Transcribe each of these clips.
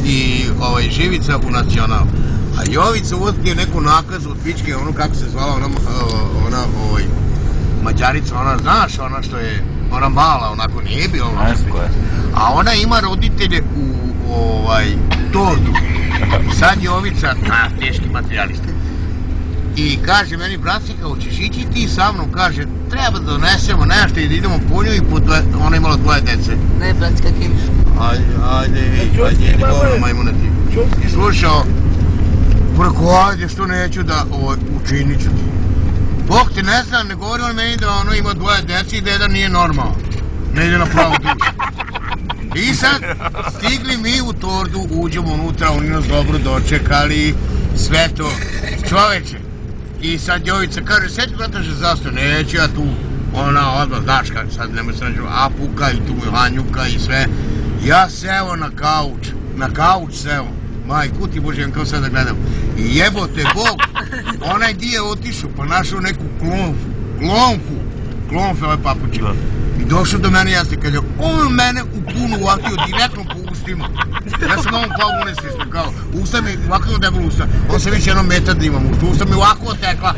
i Živica u Nacional. A Jovica uvotio neku nakazu od pičke, ono kako se zvala, ona Mađarica, ona, znaš, ona što je, ona mala, onako nije bila. A ona ima roditelje u Tordu. Sad Jovica, teški materijalista. I kaže meni, bratsika, hoćeš ići ti sa mnom? Kaže, treba da donesemo nešto i da idemo po nju i ona imala 2 dece. Ne, bratska, kim? Ajde, govno majmuna ti. Slušao, preko, ajde, što neću da učinit ću ti. Bog te ne znam, ne govori on meni da ono ima 2 dece i da jedan nije normalan. Ne ide na pravu dušu. I sad, stigli mi u Tordu, uđemo unutra, oni nas dobro dočekali, sve to. Čoveče, i sad Jovica kaže, sjeti brata že zasto, neću ja tu, ona odmah, znaš kako, sad nemoj se nađu, apuka i tu mi hanjuka i sve. Ja seo na kauč seo, majku ti Bože, kao sad da gledam. I jebote Bog, onaj di je otišao, pa našao neku klonfe ove papuče. I došao do mene, jasno, kad je on mene u punu uvatio direktno po ustima. Ja sam ovom pao unestisno, kao, usta mi, ovako je debelo usta, on se više jedno metar da imam usta mi ovako otekla.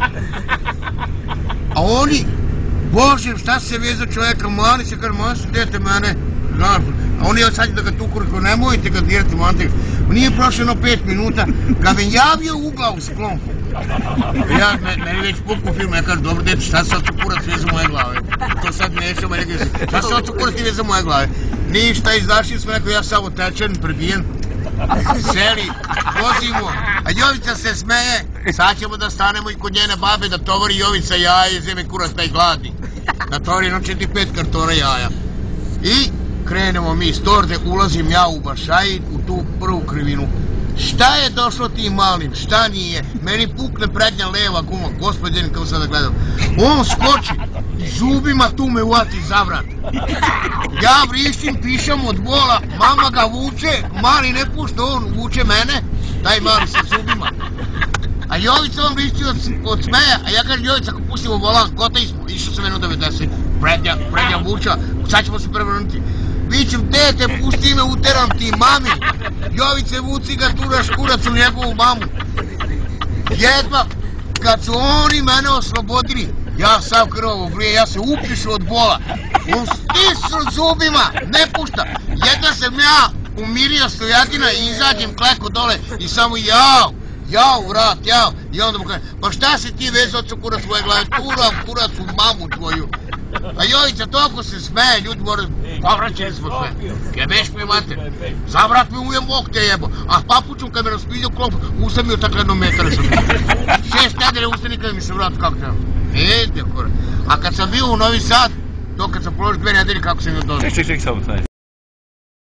A oni, Bože, šta se veze čovjeka, mani se, kaže, mani se, dete mene, znaš, a oni sad da ga tuku, rekao, nemojte ga dirati, manite ga. Nije prošlo jedno 5 minuta, kad me javio u glavu s klonkom. Meni već puku film, ja kažem, dobro dete, šta se sad kurac veze moje glave? To sad nećemo, šta se sad kurac veze moje glave? Ništa, izašli smo, rekao, ja sam otečen, prebijen, seli, vozimo, a Jovica se smeje, sad ćemo da stanemo i kod njene babe da tovari Jovica jaja i zeme kurac taj gladni. Da tovari jedno 4-5 kartona jaja. I krenemo mi iz Torde, ulazim ja u Bašaid, u tu prvu krivinu. Šta je došlo tim malim, šta nije? Meni pukne prednja leva guma, gospodin, kao sada gledam. On skoči, zubima tu me uvati za vrat. Ja vrištim, pišem od bola, mama ga vuče, mali ne pušta, on vuče mene, taj mali sa zubima. A Jovica on vrišti od smeja, a ja kažem, Jovica, ako pustimo volan, gotovi smo, išao sam jedno 90, prednja vuča, sad ćemo se prevrnuti. Vićem, dete, pusti me, uteram ti mami. Jovice, vuci ga, turaš kurac u njegovu mamu. Jedva, kad su oni mene oslobodili, ja sam krvovo grije, ja se upišu od bola. On stisnu zubima, ne pušta. Jedna sam ja umirio stojatina i izađem kleko dole i samo jao, vrat, jao. I onda mu kaže, pa šta si ti vezao od kurac svoje glave, turam kurac u mamu tvoju. A Jovica toliko se smeje, ljudi moraju, povraćeni smo sve. Jebeš mi mater, zavrat mi ujem bok te jebo. A papučom kad me raspilio klop, usta mi otakle jedno metara sam. 6 nedelje usta nikada mi se vrat kako treba. A kad sam bio u Novi Sad, to kad sam položio 2 nedelje kako sam joj dozio. Ček, samo taj.